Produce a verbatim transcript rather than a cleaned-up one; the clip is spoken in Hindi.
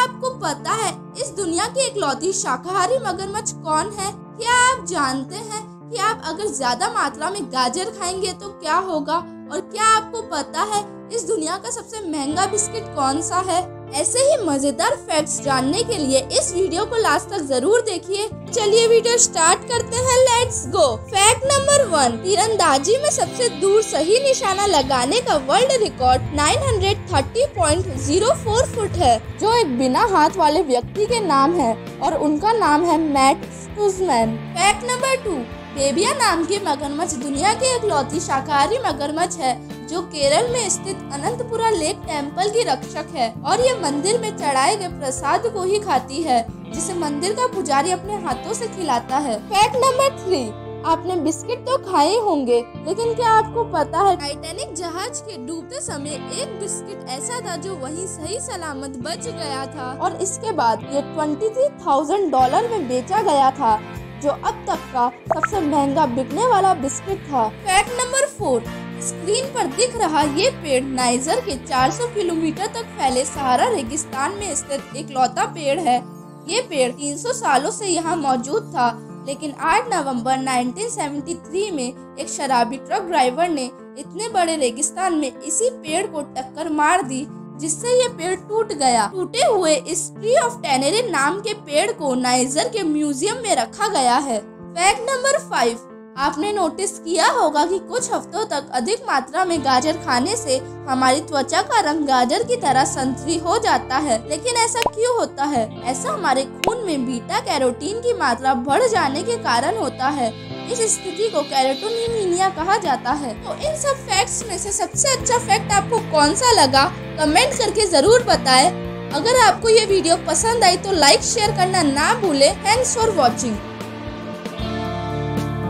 आपको पता है इस दुनिया की इकलौती शाकाहारी मगरमच्छ कौन है? क्या आप जानते हैं कि आप अगर ज्यादा मात्रा में गाजर खाएंगे तो क्या होगा? और क्या आपको पता है इस दुनिया का सबसे महंगा बिस्किट कौन सा है? ऐसे ही मजेदार फैक्ट्स जानने के लिए इस वीडियो को लास्ट तक जरूर देखिए। चलिए वीडियो स्टार्ट करते हैं, let's go. Fact number one, तीरंदाजी में सबसे दूर सही निशाना लगाने का वर्ल्ड रिकॉर्ड नौ सौ तीस पॉइंट शून्य चार फुट है, जो एक बिना हाथ वाले व्यक्ति के नाम है और उनका नाम है Matt Stutzman. Fact number two, बेबिया नाम के मगरमच्छ दुनिया की इकलौती शाकाहारी मगरमच्छ है जो केरल में स्थित अनंतपुरा लेक टेम्पल की रक्षक है और ये मंदिर में चढ़ाए गए प्रसाद को ही खाती है, जिसे मंदिर का पुजारी अपने हाथों से खिलाता है। फैक्ट नंबर थ्री, आपने बिस्किट तो खाए होंगे, लेकिन क्या आपको पता है टाइटैनिक जहाज के डूबते समय एक बिस्किट ऐसा था जो वहीं सही सलामत बच गया था और इसके बाद ये तेईस हज़ार डॉलर में बेचा गया था, जो अब तक का सबसे महंगा बिकने वाला बिस्किट था। फैक्ट नंबर फोर, स्क्रीन पर दिख रहा ये पेड़ नाइजर के चार सौ किलोमीटर तक फैले सहारा रेगिस्तान में स्थित इकलौता पेड़ है। ये पेड़ तीन सौ सालों से यहाँ मौजूद था, लेकिन आठ नवंबर उन्नीस सौ तिहत्तर में एक शराबी ट्रक ड्राइवर ने इतने बड़े रेगिस्तान में इसी पेड़ को टक्कर मार दी, जिससे ये पेड़ टूट गया। टूटे हुए इस ट्री ऑफ टेनेरी नाम के पेड़ को नाइजर के म्यूजियम में रखा गया है। फैक्ट नंबर फाइव, आपने नोटिस किया होगा कि कुछ हफ्तों तक अधिक मात्रा में गाजर खाने से हमारी त्वचा का रंग गाजर की तरह संतरी हो जाता है, लेकिन ऐसा क्यों होता है? ऐसा हमारे खून में बीटा कैरोटीन की मात्रा बढ़ जाने के कारण होता है। इस स्थिति को कैरोटोनिमिया कहा जाता है। तो इन सब फैक्ट्स में से सबसे अच्छा फैक्ट आपको कौन सा लगा, कमेंट करके जरूर बताएं। अगर आपको ये वीडियो पसंद आई तो लाइक शेयर करना ना भूले। Thanks for watching.